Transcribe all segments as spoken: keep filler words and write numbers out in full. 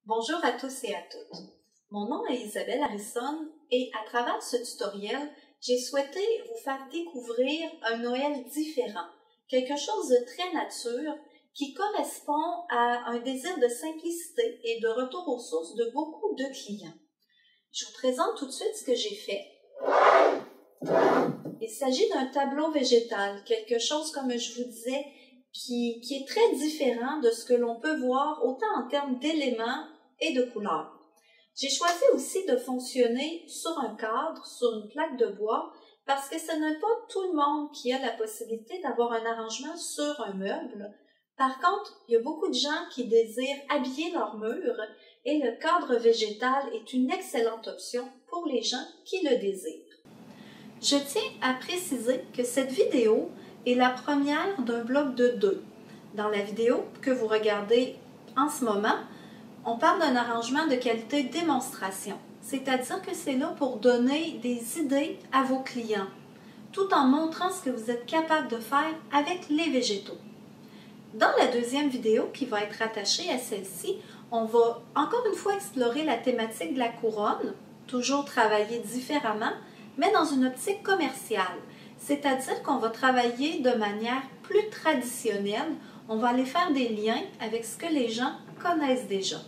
Bonjour à tous et à toutes. Mon nom est Isabelle Harrison et à travers ce tutoriel, j'ai souhaité vous faire découvrir un Noël différent, quelque chose de très nature qui correspond à un désir de simplicité et de retour aux sources de beaucoup de clients. Je vous présente tout de suite ce que j'ai fait. Il s'agit d'un tableau végétal, quelque chose, comme je vous disais, qui, qui est très différent de ce que l'on peut voir autant en termes d'éléments et de couleurs. J'ai choisi aussi de fonctionner sur un cadre, sur une plaque de bois, parce que ce n'est pas tout le monde qui a la possibilité d'avoir un arrangement sur un meuble. Par contre, il y a beaucoup de gens qui désirent habiller leur mur et le cadre végétal est une excellente option pour les gens qui le désirent. Je tiens à préciser que cette vidéo est la première d'un bloc de deux. Dans la vidéo que vous regardez en ce moment, on parle d'un arrangement de qualité démonstration, c'est-à-dire que c'est là pour donner des idées à vos clients, tout en montrant ce que vous êtes capable de faire avec les végétaux. Dans la deuxième vidéo qui va être attachée à celle-ci, on va encore une fois explorer la thématique de la couronne, toujours travailler différemment, mais dans une optique commerciale, c'est-à-dire qu'on va travailler de manière plus traditionnelle, on va aller faire des liens avec ce que les gens connaissent déjà.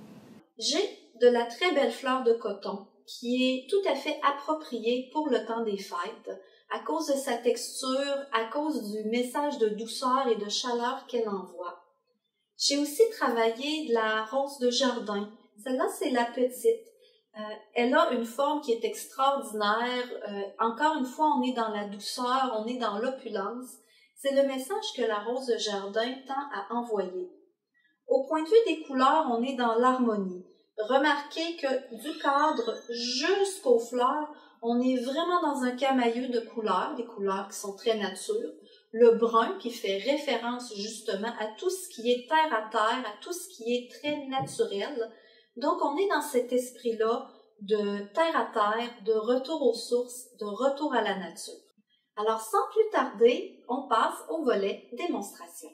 J'ai de la très belle fleur de coton qui est tout à fait appropriée pour le temps des fêtes à cause de sa texture, à cause du message de douceur et de chaleur qu'elle envoie. J'ai aussi travaillé de la rose de jardin. Celle-là, c'est la petite. Euh, elle a une forme qui est extraordinaire. Euh, encore une fois, on est dans la douceur, on est dans l'opulence. C'est le message que la rose de jardin tend à envoyer. Au point de vue des couleurs, on est dans l'harmonie. Remarquez que du cadre jusqu'aux fleurs, on est vraiment dans un camailleux de couleurs, des couleurs qui sont très nature. Le brun qui fait référence justement à tout ce qui est terre à terre, à tout ce qui est très naturel. Donc, on est dans cet esprit-là de terre à terre, de retour aux sources, de retour à la nature. Alors, sans plus tarder, on passe au volet démonstration.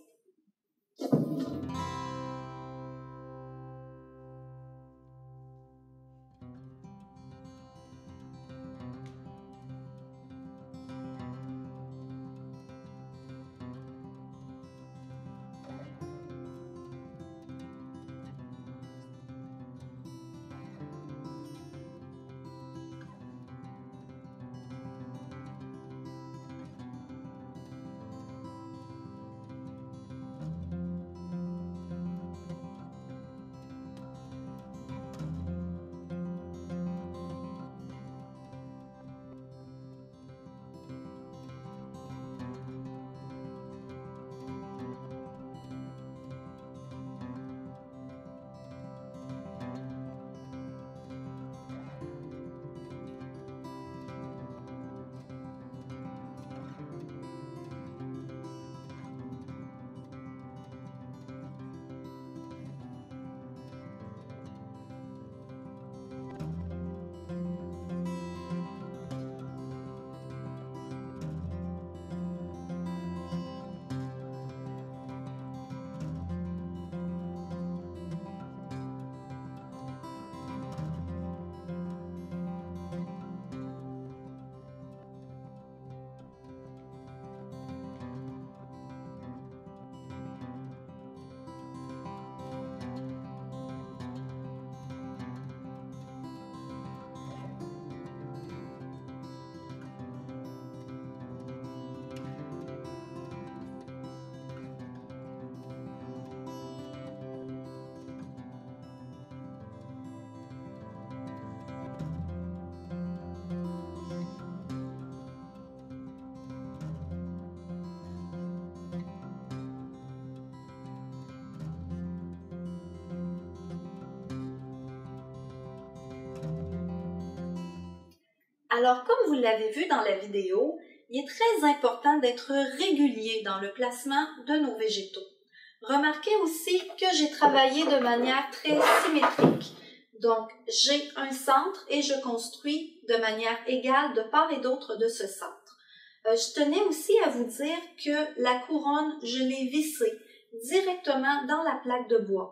Alors, comme vous l'avez vu dans la vidéo, il est très important d'être régulier dans le placement de nos végétaux. Remarquez aussi que j'ai travaillé de manière très symétrique. Donc, j'ai un centre et je construis de manière égale de part et d'autre de ce centre. Euh, je tenais aussi à vous dire que la couronne, je l'ai vissée directement dans la plaque de bois.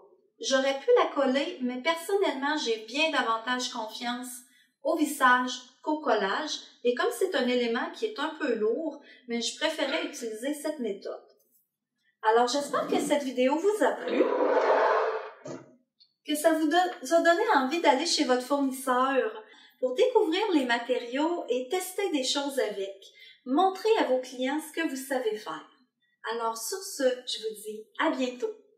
J'aurais pu la coller, mais personnellement, j'ai bien davantage confiance au vissage qu'au collage. Et comme c'est un élément qui est un peu lourd, mais je préférais utiliser cette méthode. Alors, j'espère que cette vidéo vous a plu, que ça vous a donné envie d'aller chez votre fournisseur pour découvrir les matériaux et tester des choses avec. Montrez à vos clients ce que vous savez faire. Alors, sur ce, je vous dis à bientôt.